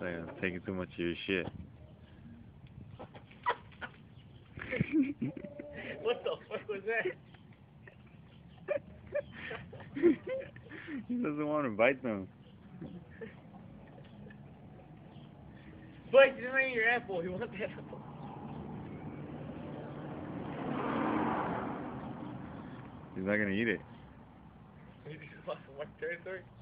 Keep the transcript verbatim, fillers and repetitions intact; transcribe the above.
Like I'm taking too much of your shit. What the fuck was that? He doesn't want to bite them. But he's not eating your apple. He wants the apple. He's not gonna eat it. He just lost one territory.